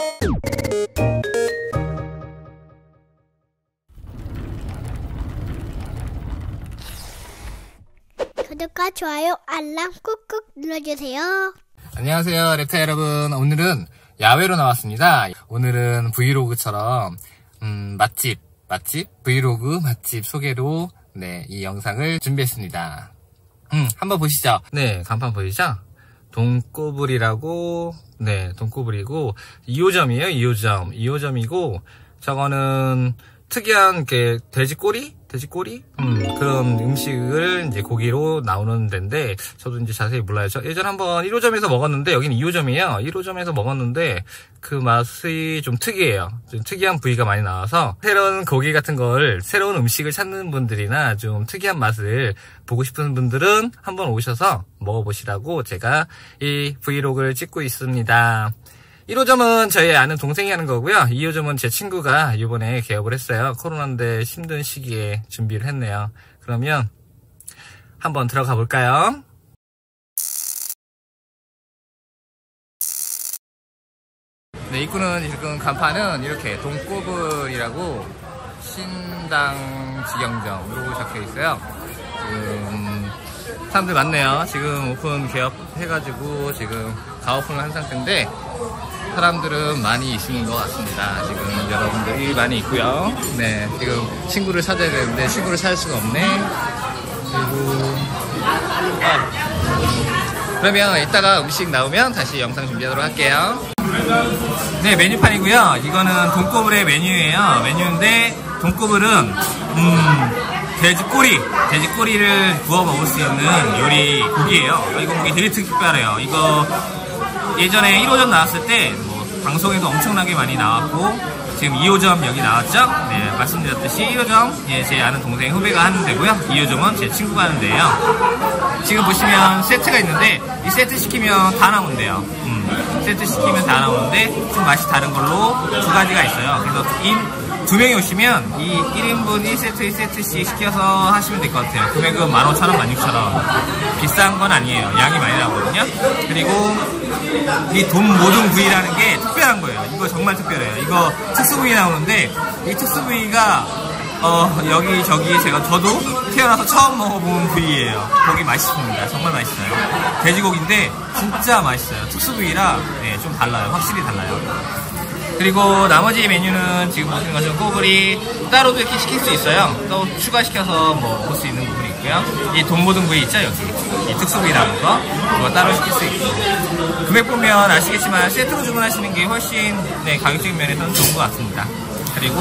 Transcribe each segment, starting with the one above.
구독과 좋아요, 알람 꾹꾹 눌러주세요. 안녕하세요, 랩타 여러분. 오늘은 야외로 나왔습니다. 오늘은 브이로그처럼 맛집 브이로그 맛집 소개로 이 영상을 준비했습니다. 한번 보시죠. 네, 간판 보이죠? 돈꼬불이라고, 돈꼬불이고 2호점이에요. 2호점이고 저거는 특이한 게 돼지꼬리? 그런 음식을 이제 고기로 나오는 데인데, 저도 이제 자세히 몰라요. 저 예전에 한번 1호점에서 먹었는데, 여기는 2호점이에요. 1호점에서 먹었는데, 그 맛이 좀 특이해요. 좀 특이한 부위가 많이 나와서, 새로운 고기 같은 걸, 새로운 음식을 찾는 분들이나 좀 특이한 맛을 보고 싶은 분들은 한번 오셔서 먹어보시라고 제가 이 브이로그를 찍고 있습니다. 1호점은 저희 아는 동생이 하는 거고요. 2호점은 제 친구가 이번에 개업을 했어요. 코로나인데 힘든 시기에 준비를 했네요. 그러면 한번 들어가 볼까요? 네, 입구는 지금 간판은 이렇게 돈꼬불이라고 신당 직영점으로 적혀 있어요. 지금 사람들 많네요. 지금 오픈 개업해가지고 지금 가오픈을 한 상태인데 사람들은 많이 있는 것 같습니다. 지금 여러분들이 많이 있고요. 네, 지금 친구를 찾아야 되는데 친구를 찾을 수가 없네. 그리고 그러면 이따가 음식 나오면 다시 영상 준비하도록 할게요. 네, 메뉴판이고요. 이거는 돈꼬불의 메뉴예요. 메뉴인데 돈꼬불은 돼지꼬리를 구워 먹을 수 있는 요리 고기예요. 이거 고기 되게 특별해요. 이거 예전에 1호점 나왔을 때 방송에도 엄청나게 많이 나왔고, 지금 2호점 여기 나왔죠? 네, 말씀드렸듯이 1호점 제 아는 동생 후배가 하는 데고요. 2호점은 제 친구가 하는 데예요. 지금 보시면 세트가 있는데 이 세트 시키면 다 나온대요. 세트 시키면 다 나오는데 좀 맛이 다른 걸로 두 가지가 있어요. 그래서 두 명이 오시면 이 1인분 1세트 1세트씩 시켜서 하시면 될 것 같아요. 금액은 15,000원, 16,000원. 비싼 건 아니에요. 양이 많이 나오거든요. 그리고 이 돈모든 부위라는 게 특별한 거예요. 이거 정말 특별해요. 이거 특수 부위 나오는데 이 특수 부위가 여기 저기 저도 태어나서 처음 먹어본 부위예요. 고기 맛있습니다. 정말 맛있어요. 돼지고기인데 진짜 맛있어요. 특수 부위라 좀 달라요. 확실히 달라요. 그리고 나머지 메뉴는 지금 보시는 것처럼 꼬불이 따로도 이렇게 시킬 수 있어요. 또 추가시켜서 먹을 수 있는 부분이 있고요. 이 돈 모든 부위 있죠, 여기. 이 특수 부위라는 거. 그거 따로 시킬 수 있고. 금액 보면 아시겠지만 세트로 주문하시는 게 훨씬 가격적인 면에서는 좋은 것 같습니다. 그리고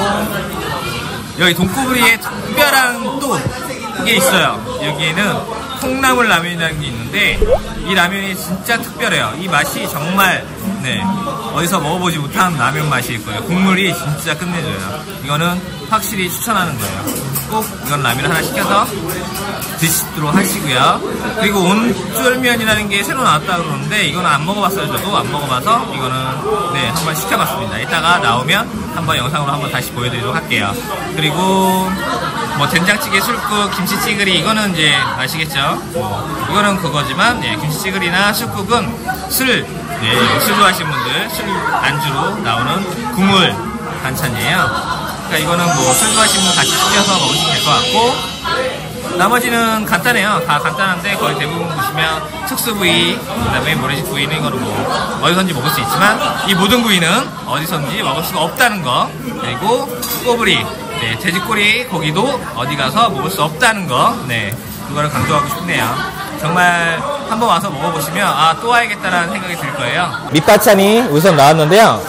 여기 돈꼬불이에 특별한 또 이게 있어요. 여기에는 콩나물 라면이라는 게 있는데 이 라면이 진짜 특별해요. 이 맛이 정말 어디서 먹어보지 못한 라면 맛일 거예요. 국물이 진짜 끝내줘요. 이거는 확실히 추천하는 거예요. 꼭 이건 라면 하나 시켜서 드시도록 하시고요. 그리고 온쫄면이라는 게 새로 나왔다 그러는데 이거는 안 먹어봤어요. 저도 안 먹어봐서 이거는 한번 시켜봤습니다. 이따가 나오면 한번 영상으로 한번 다시 보여드리도록 할게요. 그리고 된장찌개, 술국, 김치찌개리 이거는 이제 아시겠죠? 이거는 그거지만 김치찌개리나 술국은 술 좋아하시는 분들 술 안주로 나오는 국물 반찬이에요. 그러니까 이거는 술 좋아하시는 분 같이 시켜서 먹으시면 될 것 같고, 나머지는 간단해요. 다 간단한데 거의 대부분 보시면 특수 부위, 그 다음에 모래집 부위는 이거는 어디선지 먹을 수 있지만 이 모든 부위는 어디선지 먹을 수가 없다는 거. 그리고 꼬부리, 돼지꼬리 고기도 어디 가서 먹을 수 없다는 거. 그거를 강조하고 싶네요. 정말 한번 와서 먹어보시면 또 와야겠다라는 생각이 들 거예요. 밑반찬이 우선 나왔는데요.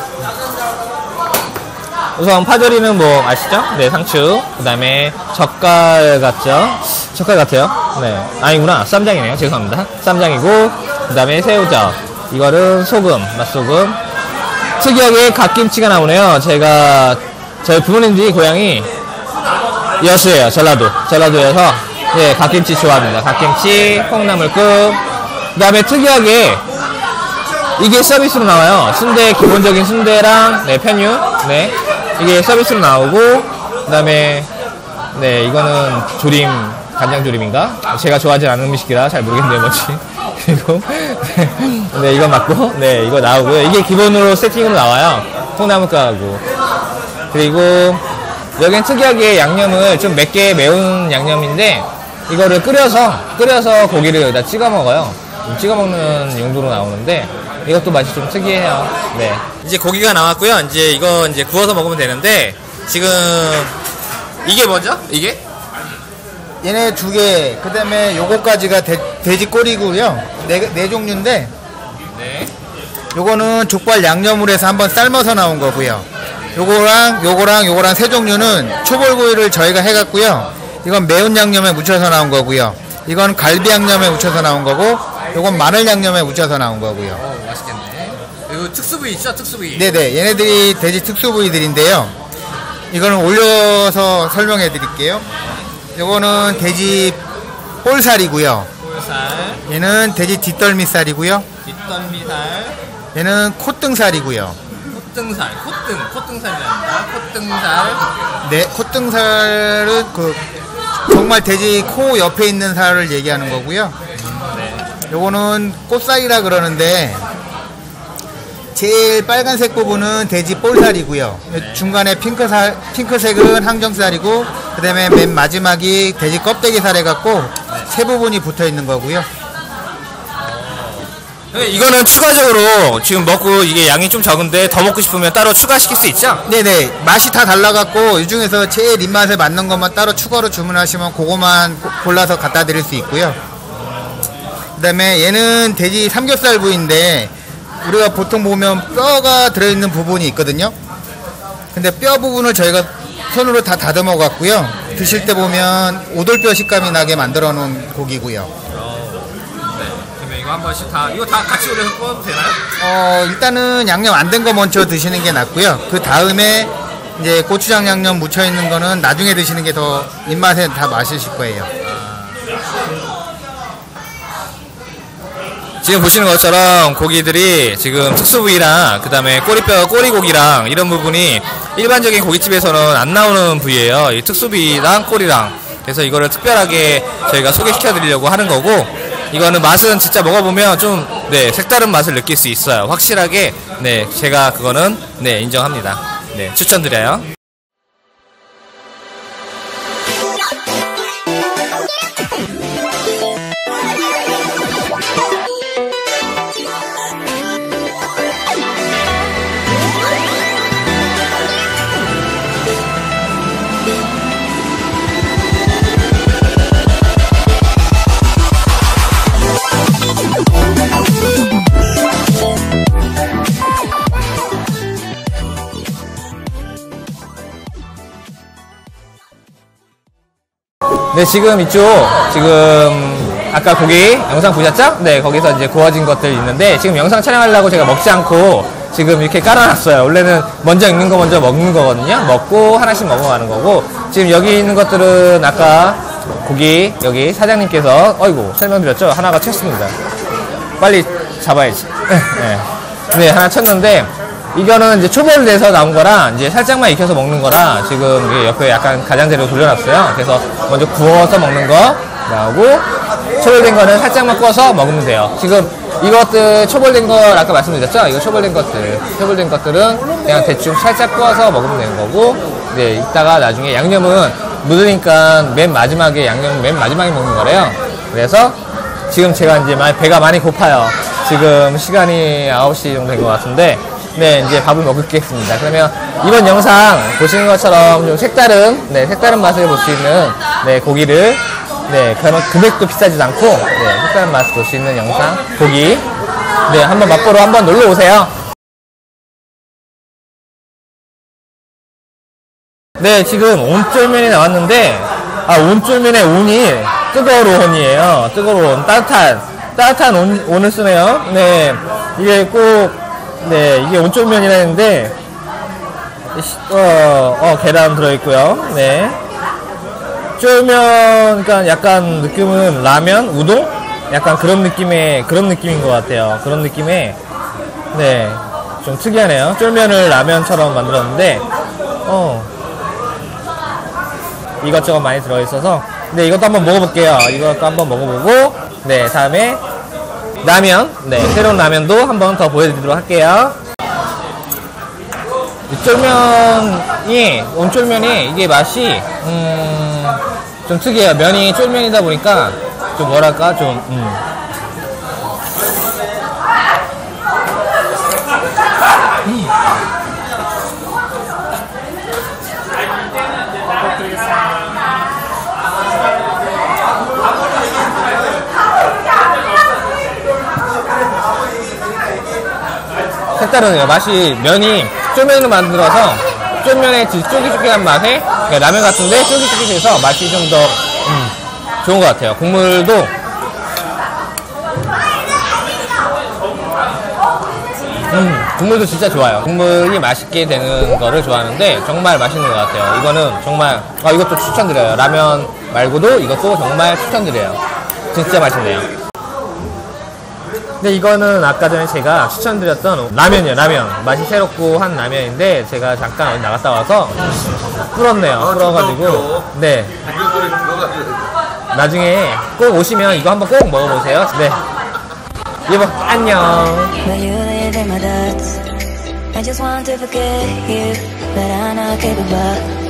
우선 파절이는 아시죠? 상추. 그 다음에 젓갈 같죠? 젓갈 같아요. 아니구나. 쌈장이네요. 죄송합니다. 쌈장이고, 그 다음에 새우젓. 이거는 소금, 맛소금. 특이하게 갓김치가 나오네요. 저희 부모님들이 고향이 여수예요. 전라도여서 갓김치 좋아합니다. 갓김치, 콩나물국. 그 다음에 특이하게 이게 서비스로 나와요. 순대, 기본적인 순대랑 편유. 이게 서비스로 나오고, 그 다음에 이거는 조림, 간장조림인가? 제가 좋아하지 않는 음식이라 잘 모르겠는데 뭐지. 그리고 이거 맞고 이거 나오고요. 이게 기본으로 세팅으로 나와요. 콩나물가루. 그리고 여긴 특이하게 양념을 좀 맵게 매운 양념인데 이거를 끓여서 고기를 여기다 찍어 먹어요. 찍어 먹는 용도로 나오는데 이것도 맛이 좀 특이해요. 네. 이제 고기가 나왔고요. 이제 이거 이제 구워서 먹으면 되는데 지금 이게 뭐죠? 이게? 얘네 2개, 그 다음에 요거까지가 돼지 꼬리고요. 네 종류인데, 네. 요거는 족발 양념으로 해서 한번 삶아서 나온 거고요. 요거랑 3종류는 초벌구이를 저희가 해갖고요. 이건 매운 양념에 묻혀서 나온 거고요. 이건 갈비 양념에 묻혀서 나온 거고, 요건 마늘 양념에 묻혀서 나온 거고요. 맛있겠네. 이거 특수부위 있죠? 특수부위. 네네, 얘네들이 돼지 특수부위들인데요. 이거는 올려서 설명해 드릴게요. 요거는 돼지 볼살이고요. 볼살. 얘는 돼지 뒷덜미살이고요. 뒷덜미살. 얘는 콧등살이고요. 콧등살이랍니다. 콧등살. 네, 콧등살은 정말 돼지 코 옆에 있는 살을 얘기하는 거고요. 네. 요거는 꽃살이라 그러는데 제일 빨간색 부분은 돼지 볼살이고요. 네. 중간에 핑크색은 항정살이고, 그 다음에 맨 마지막이 돼지 껍데기 살 해갖고 세 부분이 붙어 있는 거고요. 이거는 추가적으로 지금 먹고 이게 양이 좀 적은데 더 먹고 싶으면 따로 추가시킬 수 있죠? 네네, 맛이 다 달라갖고 이 중에서 제일 입맛에 맞는 것만 따로 추가로 주문하시면 그거만 골라서 갖다 드릴 수 있고요. 그 다음에 얘는 돼지 삼겹살 부위인데 우리가 보통 보면 뼈가 들어있는 부분이 있거든요. 근데 뼈 부분을 저희가 손으로 다 다듬어 갖고요. 드실 때 보면 오돌뼈 식감이 나게 만들어 놓은 고기고요. 네. 그러면 이거 한 번씩 이거 다 같이 올려서 구워도 되나요? 일단은 양념 안 된 거 먼저 드시는 게 낫고요. 그 다음에 이제 고추장 양념 묻혀 있는 거는 나중에 드시는 게 더 입맛에 다 맞으실 거예요. 지금 보시는 것처럼 고기들이 지금 특수부위랑 그 다음에 꼬리고기랑 이런 부분이 일반적인 고깃집에서는 안 나오는 부위예요. 이 특수부위랑 꼬리랑. 그래서 이거를 특별하게 저희가 소개시켜 드리려고 하는 거고, 이거는 맛은 진짜 먹어보면 좀 색다른 맛을 느낄 수 있어요. 확실하게 제가 그거는 인정합니다. 추천드려요. 네, 지금 아까 고기 영상 보셨죠? 네, 거기서 이제 구워진 것들 있는데 지금 영상 촬영하려고 제가 먹지 않고 지금 이렇게 깔아놨어요. 원래는 먼저 익는 거 먼저 먹는 거거든요. 먹고 하나씩 먹어가는 거고, 지금 여기 있는 것들은 아까 고기 여기 사장님께서 설명드렸죠? 하나가 쳤습니다. 빨리 잡아야지. 네, 하나 쳤는데 이거는 이제 초벌 내서 나온 거라 이제 살짝만 익혀서 먹는 거라 지금 이게 옆에 약간 가장자리로 돌려놨어요. 그래서 먼저 구워서 먹는 거 나오고, 초벌된 거는 살짝만 구워서 먹으면 돼요. 지금 이것들 초벌된 거 아까 말씀드렸죠? 이거 초벌된 것들은 그냥 대충 살짝 구워서 먹으면 되는 거고, 이따가 나중에 양념은 묻으니까 맨 마지막에 먹는 거래요. 그래서 지금 제가 이제 배가 많이 고파요. 지금 시간이 9시 정도 된 것 같은데, 이제 밥을 먹겠습니다. 그러면 이번 영상 보시는 것처럼 좀 색다른 맛을 볼 수 있는, 고기를, 그러면 금액도 비싸지도 않고, 색다른 맛을 볼 수 있는 영상, 고기, 한번 맛보러 한번 놀러 오세요. 지금 온쫄면이 나왔는데, 온쫄면의 온이 뜨거운 온이에요. 뜨거운 온, 따뜻한 온을 쓰네요. 이게 꼭, 이게 온쫄면이라는데, 계란 들어있고요. 쫄면, 그러니까 약간 느낌은 라면, 우동? 약간 그런 느낌인 것 같아요. 그런 느낌에, 좀 특이하네요. 쫄면을 라면처럼 만들었는데, 이것저것 많이 들어있어서, 이것도 한번 먹어볼게요. 이것도 한번 먹어보고, 다음에, 라면, 새로운 라면도 한번 더 보여드리도록 할게요. 쫄면이, 온쫄면이 이게 맛이 좀 특이해요. 면이 쫄면이다 보니까 좀 뭐랄까 좀 색다르네요. 맛이 면이 쫄면으로 만들어서 쫄면의 쫄깃쫄깃한 맛에 그러니까 라면 같은데 쫄깃쫄깃해서 맛이 좀 더 좋은 것 같아요. 국물도 국물도 진짜 좋아요. 국물이 맛있게 되는 거를 좋아하는데 정말 맛있는 것 같아요. 이거는 정말 이것도 추천드려요. 라면 말고도 이것도 정말 추천드려요. 진짜 맛있네요. 근데 이거는 아까 전에 제가 추천드렸던 라면이에요. 라면 맛이 새롭고 한 라면인데 제가 잠깐 어디 나갔다 와서 불었네요. 불어가지고 네 나중에 꼭 오시면 이거 한번 꼭 먹어보세요. 네 여보 안녕. I just want to forget you, but I'm not capable.